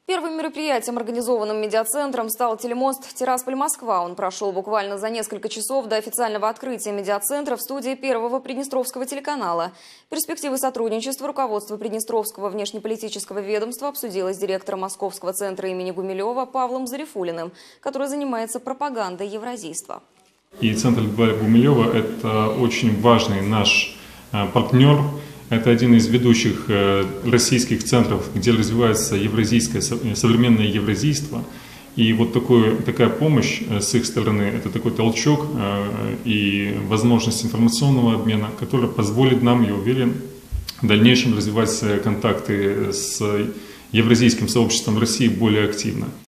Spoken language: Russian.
Первым мероприятием, организованным медиацентром, стал телемост «Тирасполь-Москва». Он прошел буквально за несколько часов до официального открытия медиацентра в студии Первого Приднестровского телеканала. Перспективы сотрудничества руководства Приднестровского внешнеполитического ведомства обсудило с директором Московского центра имени Гумилева Павлом Зарифуллиным, который занимается пропагандой евразийства. И центр Гумилева – это очень важный наш партнер. Это один из ведущих российских центров, где развивается евразийское, современное евразийство. И вот такая помощь с их стороны, это такой толчок и возможность информационного обмена, который позволит нам, я уверен, в дальнейшем развивать контакты с евразийским сообществом России более активно.